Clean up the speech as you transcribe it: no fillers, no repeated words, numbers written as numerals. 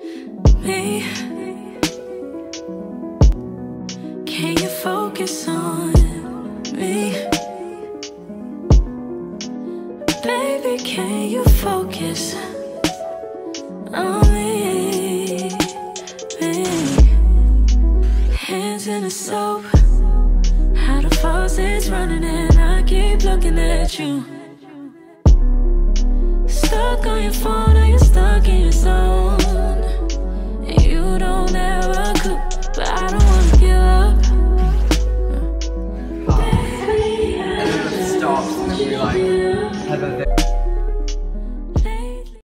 me. Can you focus on me? Baby, can you focus on me? Hands in the soap, how the faucet's running and I keep looking at you. Stuck on your phone or you're stuck in your zone.